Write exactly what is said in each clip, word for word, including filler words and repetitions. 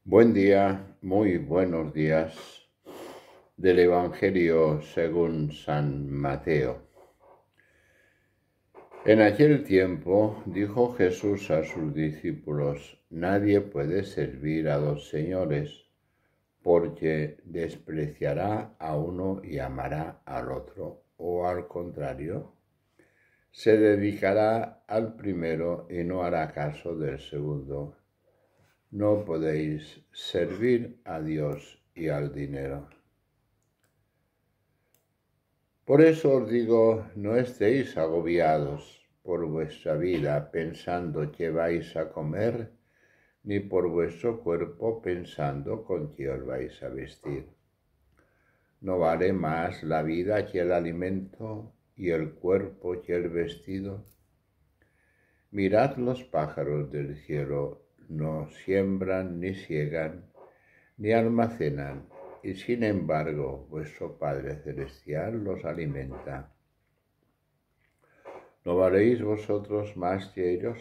Buen día, muy buenos días del Evangelio según San Mateo. En aquel tiempo dijo Jesús a sus discípulos: nadie puede servir a dos señores, porque despreciará a uno y amará al otro, o al contrario, se dedicará al primero y no hará caso del segundo. No podéis servir a Dios y al dinero. Por eso os digo, no estéis agobiados por vuestra vida pensando qué vais a comer, ni por vuestro cuerpo pensando con qué os vais a vestir. ¿No vale más la vida que el alimento y el cuerpo que el vestido? Mirad los pájaros del cielo, no siembran ni siegan, ni almacenan, y sin embargo vuestro Padre Celestial los alimenta. ¿No valéis vosotros más que ellos?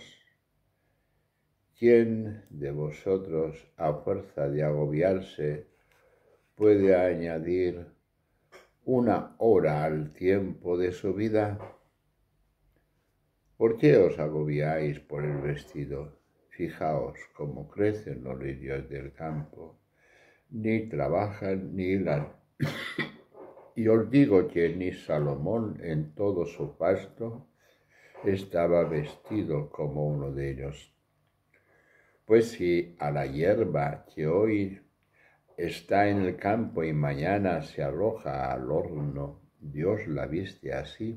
¿Quién de vosotros, a fuerza de agobiarse, puede añadir una hora al tiempo de su vida? ¿Por qué os agobiáis por el vestido? Fijaos cómo crecen los lirios del campo, ni trabajan ni hilan. Y os digo que ni Salomón en todo su pasto estaba vestido como uno de ellos. Pues si a la hierba que hoy está en el campo y mañana se arroja al horno, Dios la viste así,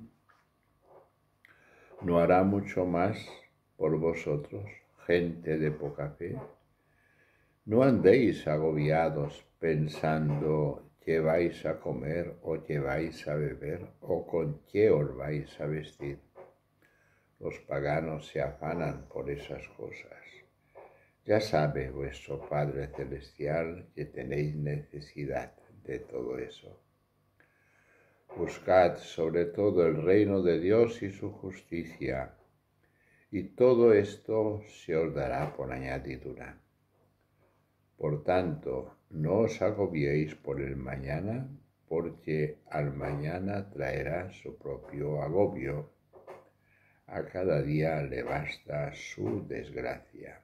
¿no hará mucho más por vosotros, gente de poca fe? No andéis agobiados pensando qué vais a comer o qué vais a beber o con qué os vais a vestir. Los paganos se afanan por esas cosas. Ya sabe vuestro Padre Celestial que tenéis necesidad de todo eso. Buscad sobre todo el reino de Dios y su justicia, y todo esto se os dará por añadidura. Por tanto, no os agobiéis por el mañana, porque al mañana traerá su propio agobio. A cada día le basta su desgracia.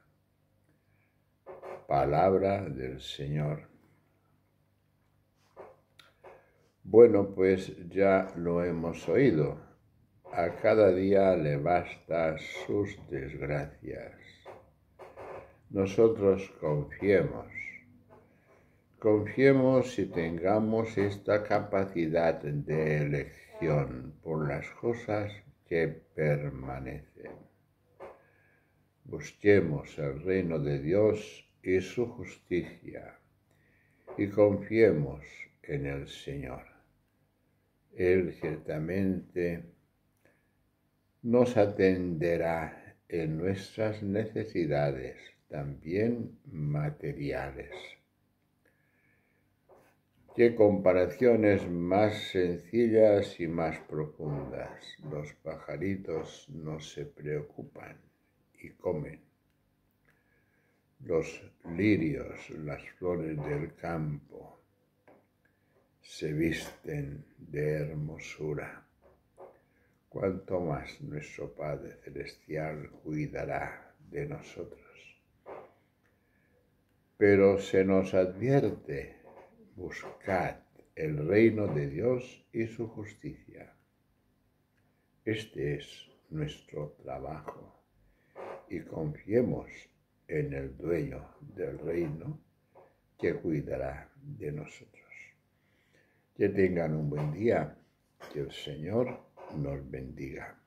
Palabra del Señor. Bueno, pues ya lo hemos oído. A cada día le basta sus desgracias. Nosotros confiemos. Confiemos y tengamos esta capacidad de elección por las cosas que permanecen. Busquemos el reino de Dios y su justicia y confiemos en el Señor. Él ciertamente nos atenderá en nuestras necesidades, también materiales. Qué comparaciones más sencillas y más profundas. Los pajaritos no se preocupan y comen. Los lirios, las flores del campo, se visten de hermosura. Cuanto más nuestro Padre Celestial cuidará de nosotros. Pero se nos advierte: buscad el reino de Dios y su justicia. Este es nuestro trabajo y confiemos en el dueño del reino que cuidará de nosotros. Que tengan un buen día, que el Señor nos bendiga.